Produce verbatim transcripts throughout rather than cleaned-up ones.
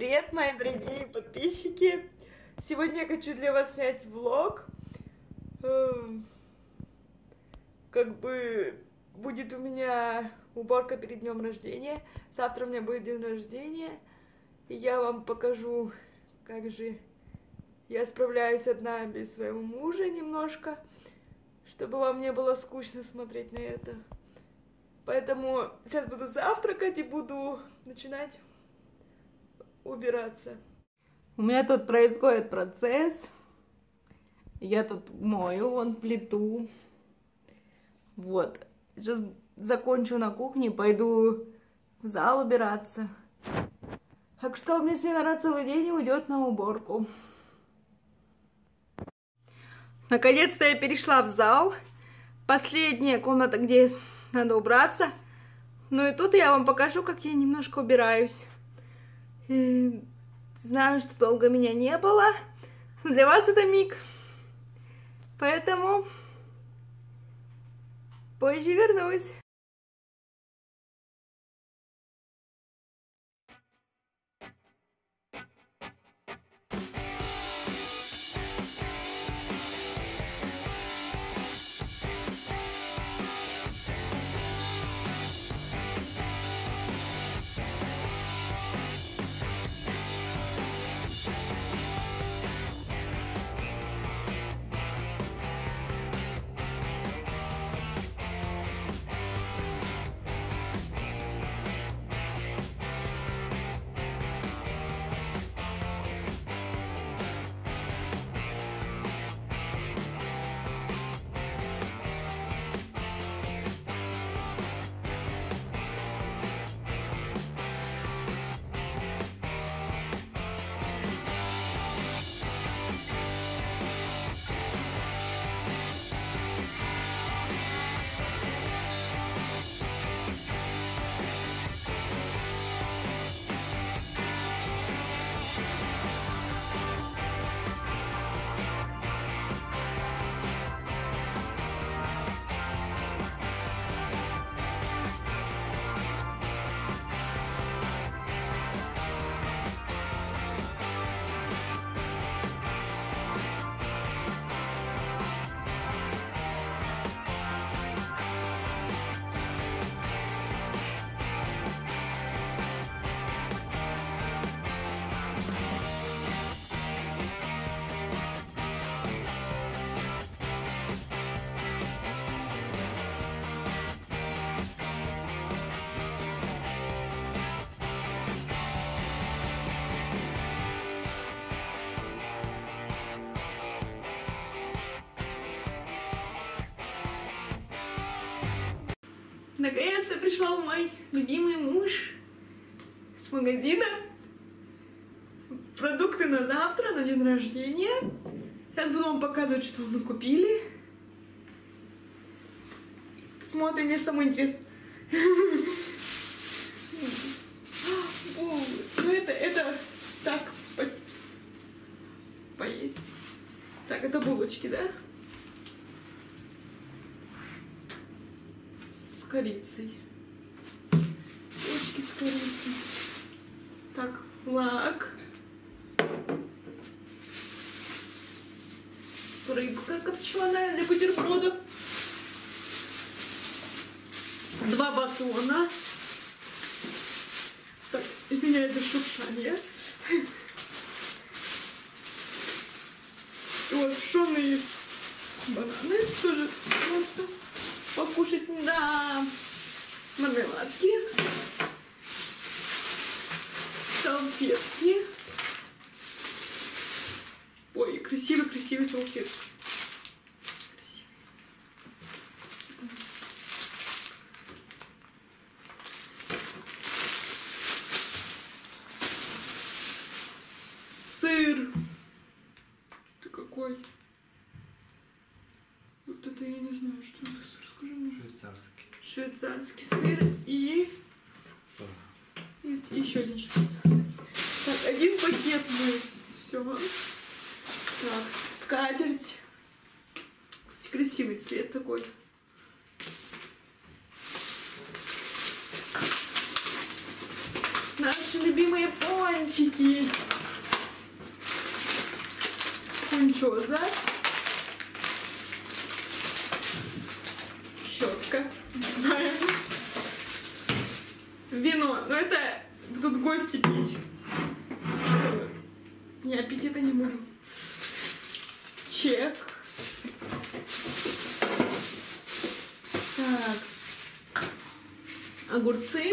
привет, мои дорогие подписчики! Сегодня я хочу для вас снять влог. Как бы будет у меня уборка перед днем рождения. Завтра у меня будет день рождения. И я вам покажу, как же я справляюсь одна без своего мужа немножко, чтобы вам не было скучно смотреть на это. Поэтому сейчас буду завтракать и буду начинать убираться. У меня тут происходит процесс. Я тут мою вон плиту. Вот. Сейчас закончу на кухне, пойду в зал убираться. Так что у меня сегодня, наверное, целый день уйдет на уборку. Наконец-то я перешла в зал. Последняя комната, где надо убраться. Ну и тут я вам покажу, как я немножко убираюсь. И знаю, что долго меня не было. Для вас это миг. Поэтому позже вернусь. Наконец-то пришел мой любимый муж с магазина. Продукты на завтра, на день рождения. Сейчас буду вам показывать, что мы купили. Смотрим, мне же самое интересное. Ну это, это так, поесть. Так, это булочки, да? С корицей. Булочки с корицей. Так, лак. Рыбка копченая для бутербродов. Два батона. Так, извиняюсь за шуршание. И вот сушеные бананы тоже просто покушать. Да, мармеладки, салфетки. Ой, красивый-красивый салфетки. Красивый. Сыр. Ты какой? Вот это я не знаю, что это сыр. Скажи мне. Швейцарский. Швейцарский сыр и... и еще один швейцарский. Так, один пакет мы. Все. Так, скатерть. Кстати, красивый цвет такой. Наш Наши любимые пончики. Фунчоза. Щетка. Вино. Но это будут гости пить. Я пить это не буду. Чек. Так. Огурцы.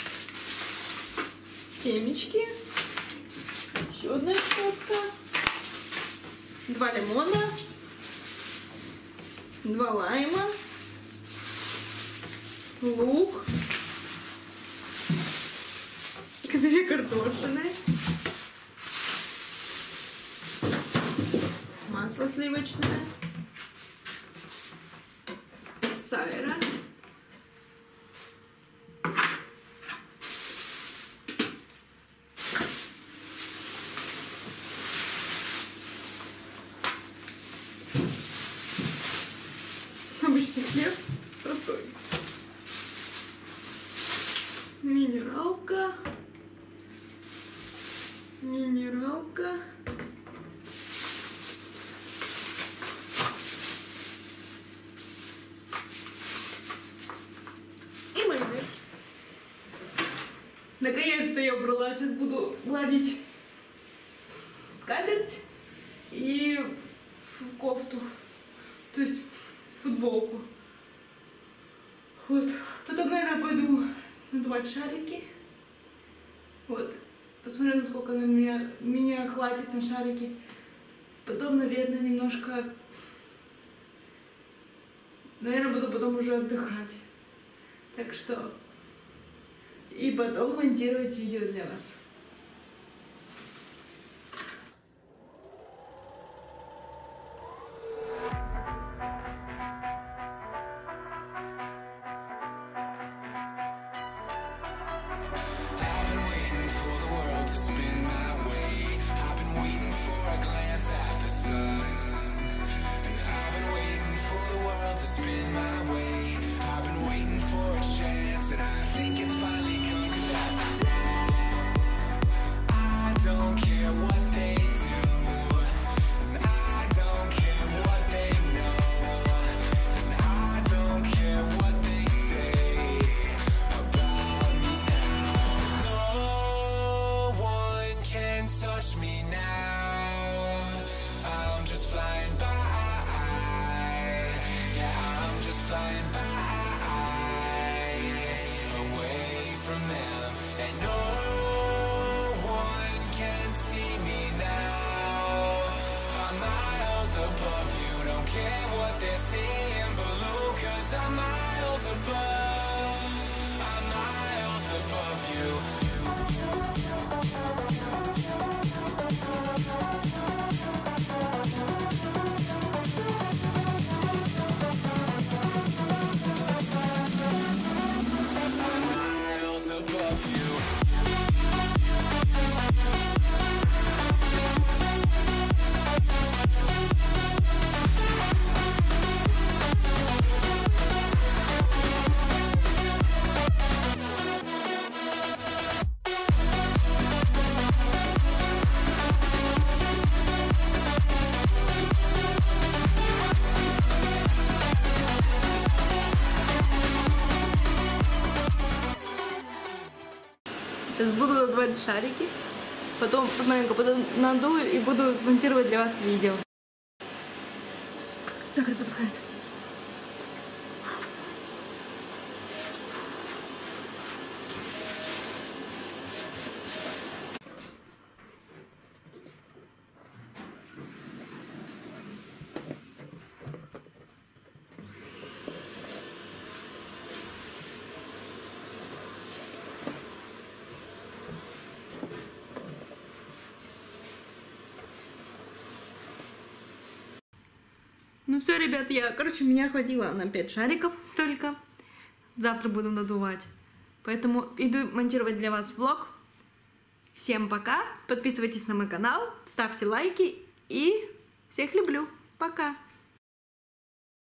Семечки. Еще одна щетка. Два лимона. Два лайма. Лук. Две картошины. Масло сливочное. Сайра. Обычный хлеб, простой. Минералка. Минералка. И майонез. Наконец-то я убрала. Сейчас буду гладить скатерть и кофту. То есть футболку. Вот. Потом, наверное, пойду надувать шарики. Вот. Посмотрю, насколько на меня, меня хватит на шарики. Потом, наверное, немножко... Наверное, буду потом уже отдыхать. Так что... И потом монтировать видео для вас. Сейчас буду надувать шарики, потом маленько потом надую и буду монтировать для вас видео. Так, это пускает. Ну все, ребят, я, короче, меня хватило на пять шариков только. Завтра буду надувать. Поэтому иду монтировать для вас влог. Всем пока. Подписывайтесь на мой канал, ставьте лайки и всех люблю. Пока.